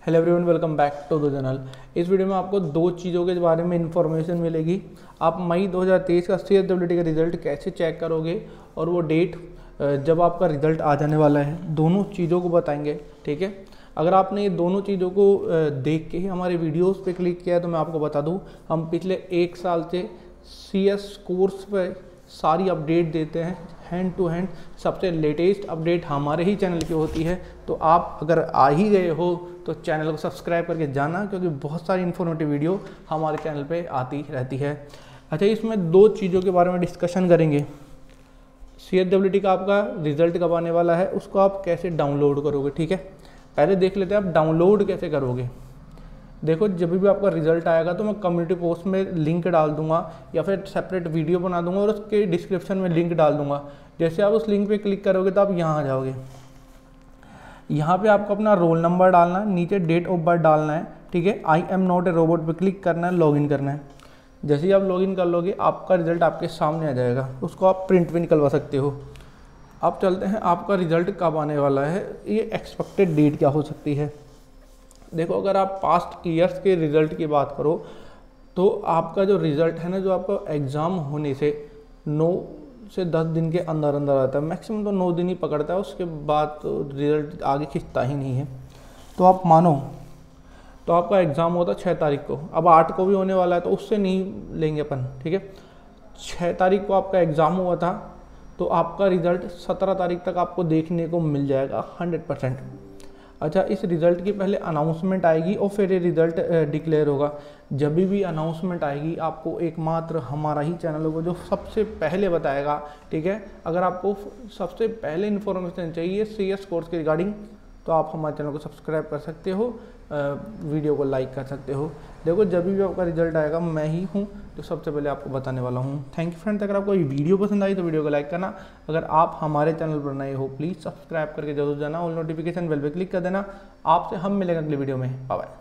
Hello everyone, welcome back to the channel. इस video में आपको दो चीज़ों के बारे में इन्फॉर्मेशन मिलेगी। आप मई 2023 का CSWT का रिज़ल्ट कैसे चेक करोगे और वो डेट जब आपका रिज़ल्ट आ जाने वाला है, दोनों चीज़ों को बताएंगे। ठीक है, अगर आपने ये दोनों चीज़ों को देख के ही हमारे वीडियोस पे क्लिक किया है तो मैं आपको बता दूं, हम पिछले 1 साल से CS कोर्स पे सारी अपडेट देते हैं हैंड टू हैंड। सबसे लेटेस्ट अपडेट हमारे ही चैनल की होती है, तो आप अगर आ ही गए हो तो चैनल को सब्सक्राइब करके जाना, क्योंकि बहुत सारी इन्फॉर्मेटिव वीडियो हमारे चैनल पे आती रहती है। अच्छा, इसमें दो चीज़ों के बारे में डिस्कशन करेंगे। CSWT का आपका रिजल्ट कब आने वाला है, उसको आप कैसे डाउनलोड करोगे। ठीक है, पहले देख लेते हैं आप डाउनलोड कैसे करोगे। देखो, जब भी आपका रिजल्ट आएगा तो मैं कम्युनिटी पोस्ट में लिंक डाल दूंगा या फिर सेपरेट वीडियो बना दूंगा और उसके डिस्क्रिप्शन में लिंक डाल दूंगा। जैसे आप उस लिंक पे क्लिक करोगे तो आप यहाँ आ जाओगे। यहाँ पे आपको अपना रोल नंबर डालना है, नीचे डेट ऑफ बर्थ डालना है। ठीक है, I am not a robot पे क्लिक करना है, लॉगिन करना है। जैसे ही आप लॉगिन कर लोगे आपका रिजल्ट आपके सामने आ जाएगा, उसको आप प्रिंट भी निकलवा सकते हो। अब चलते हैं आपका रिजल्ट कब आने वाला है, ये एक्सपेक्टेड डेट क्या हो सकती है। देखो, अगर आप पास्ट ईयर्स के रिज़ल्ट की बात करो तो आपका जो रिज़ल्ट है ना, जो आपका एग्ज़ाम होने से 9 से 10 दिन के अंदर अंदर आता है। मैक्सिमम तो 9 दिन ही पकड़ता है, उसके बाद तो रिज़ल्ट आगे खिंचता ही नहीं है। तो आप मानो तो आपका एग्ज़ाम होता 6 तारीख को, अब 8 को भी होने वाला है तो उससे नहीं लेंगे अपन। ठीक है, 6 तारीख को आपका एग्ज़ाम हुआ था तो आपका रिज़ल्ट 17 तारीख तक आपको देखने को मिल जाएगा 100%। अच्छा, इस रिज़ल्ट की पहले अनाउंसमेंट आएगी और फिर ये रिज़ल्ट डिक्लेयर होगा। जब भी अनाउंसमेंट आएगी आपको एकमात्र हमारा ही चैनल होगा जो सबसे पहले बताएगा। ठीक है, अगर आपको सबसे पहले इन्फॉर्मेशन चाहिए CS कोर्स के रिगार्डिंग तो आप हमारे चैनल को सब्सक्राइब कर सकते हो, वीडियो को लाइक कर सकते हो। देखो, जब भी आपका रिजल्ट आएगा मैं ही हूँ जो सबसे पहले आपको बताने वाला हूँ। Thank you friends. अगर आपको ये वीडियो पसंद आई तो वीडियो को लाइक करना। अगर आप हमारे चैनल पर नए हो प्लीज़ सब्सक्राइब करके जरूर जाना और नोटिफिकेशन बेल पे क्लिक कर देना। आपसे हम मिलेंगे अगले वीडियो में। Bye bye.